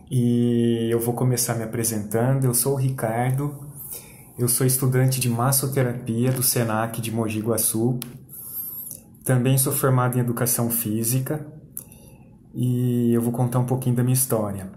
e eu vou começar me apresentando. Eu sou o Ricardo, eu sou estudante de massoterapia do Senac de Mogi Guaçu. Também sou formado em educação física e eu vou contar um pouquinho da minha história.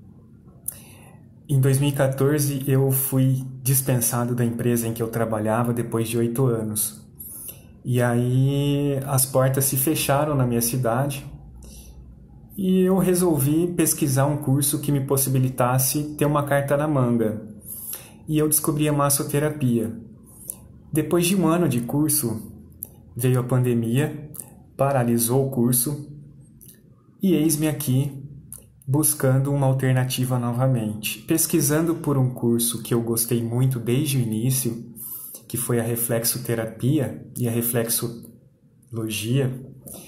Em 2014 eu fui dispensado da empresa em que eu trabalhava depois de 8 anos. E aí as portas se fecharam na minha cidade e eu resolvi pesquisar um curso que me possibilitasse ter uma carta na manga. E eu descobri a massoterapia. Depois de um ano de curso, veio a pandemia, paralisou o curso e eis-me aqui buscando uma alternativa novamente. Pesquisando por um curso que eu gostei muito desde o início, que foi a reflexoterapia e a reflexologia,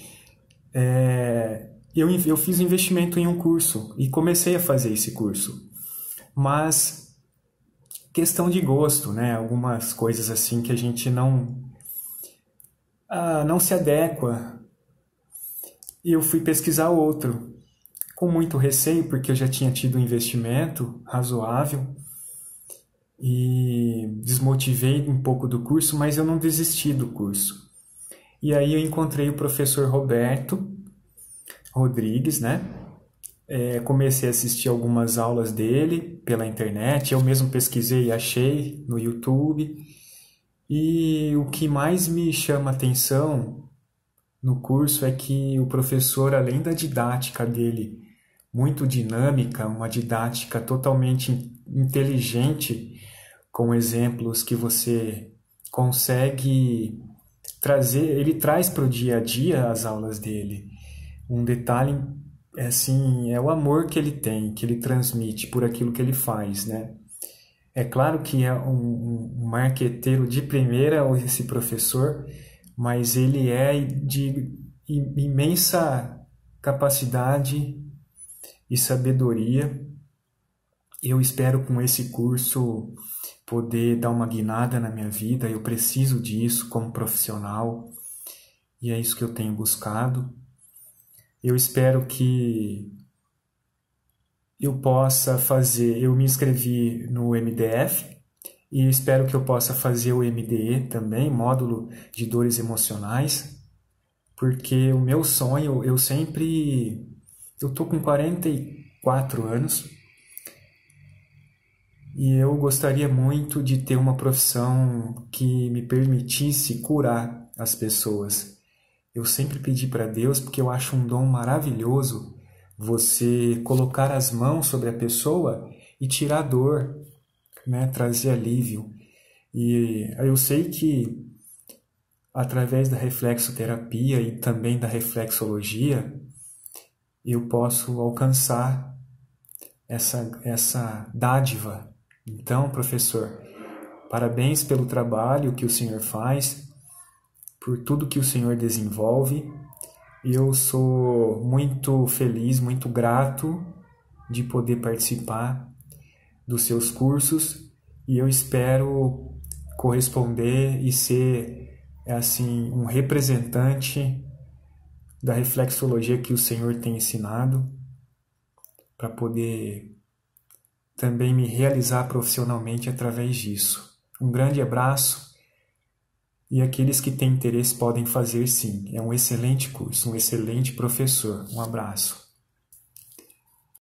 eu fiz um investimento em um curso e comecei a fazer esse curso. Mas questão de gosto, né? Algumas coisas assim que a gente não se adequa. E eu fui pesquisar outro, com muito receio, porque eu já tinha tido um investimento razoável e desmotivei um pouco do curso, mas eu não desisti do curso. E aí eu encontrei o professor Roberto Rodrigues, né? Comecei a assistir algumas aulas dele pela internet, eu mesmo pesquisei e achei no YouTube. E o que mais me chama atenção no curso é que o professor, além da didática dele muito dinâmica, uma didática totalmente inteligente, com exemplos que você consegue trazer, ele traz para o dia a dia as aulas dele. Um detalhe assim, é o amor que ele tem, que ele transmite por aquilo que ele faz, né? É claro que é um marqueteiro de primeira esse professor, mas ele é de imensa capacidade e sabedoria. Eu espero com esse curso poder dar uma guinada na minha vida, eu preciso disso como profissional e é isso que eu tenho buscado. Eu espero que eu possa fazer, eu me inscrevi no MDF e espero que eu possa fazer o MDE também, módulo de dores emocionais, porque o meu sonho, eu tô com 44 anos e eu gostaria muito de ter uma profissão que me permitisse curar as pessoas. Eu sempre pedi para Deus, porque eu acho um dom maravilhoso, você colocar as mãos sobre a pessoa e tirar a dor, né? Trazer alívio. E eu sei que através da reflexoterapia e também da reflexologia, eu posso alcançar essa dádiva. Então, professor, parabéns pelo trabalho que o senhor faz, por tudo que o senhor desenvolve. Eu sou muito feliz, muito grato de poder participar dos seus cursos e eu espero corresponder e ser assim um representante da reflexologia que o Senhor tem ensinado para poder também me realizar profissionalmente através disso. Um grande abraço e aqueles que têm interesse podem fazer sim. É um excelente curso, um excelente professor. Um abraço.